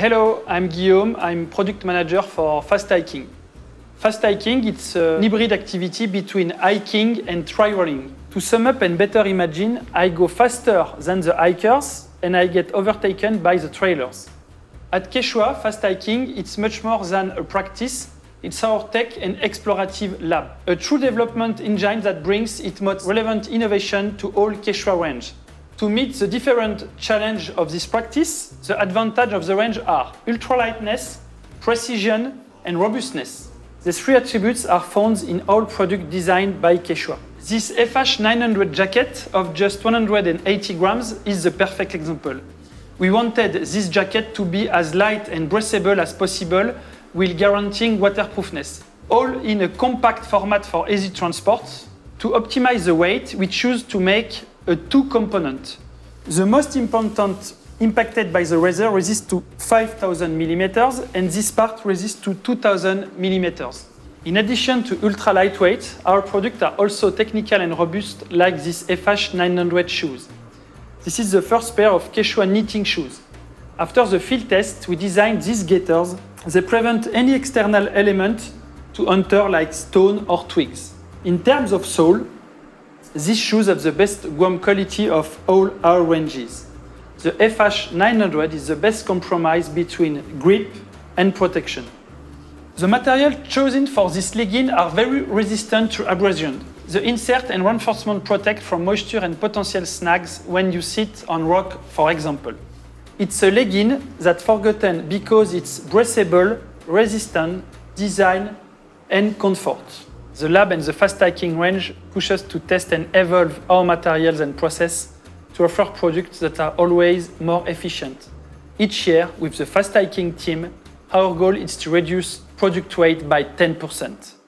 Hello, I'm Guillaume. I'm product manager for Fast Hiking. Fast hiking, it's a hybrid activity between hiking and trail-running. To sum up and better imagine, I go faster than the hikers and I get overtaken by the trailers. At Quechua, fast hiking, it's much more than a practice. It's our tech and explorative lab, a true development engine that brings its most relevant innovation to all Quechua range. To meet the different challenge of this practice, the advantage of the range are ultralightness, precision, and robustness. These three attributes are found in all products designed by Quechua. This FH900 jacket of just 180 grams is the perfect example. We wanted this jacket to be as light and breathable as possible while guaranteeing waterproofness, all in a compact format for easy transport. To optimize the weight, we choose to make a two-component. The most important impacted by the weather resists to 5,000 millimeters, and this part resists to 2,000 millimeters. In addition to ultra lightweight, our products are also technical and robust, like this FH900 shoes. This is the first pair of Quechua knitting shoes. After the field test, we designed these gaiters. They prevent any external element to enter, like stone or twigs. In terms of sole, these shoes have the best gum quality of all our ranges. The FH900 is the best compromise between grip and protection. The material chosen for this legging are very resistant to abrasion. The insert and reinforcement protect from moisture and potential snags when you sit on rock, for example. It's a legging that's forgotten because it's breathable, resistant, design, and comfort. The lab and the fast hiking range push us to test and evolve our materials and process to offer products that are always more efficient. Each year, with the fast hiking team, our goal is to reduce product weight by 10%.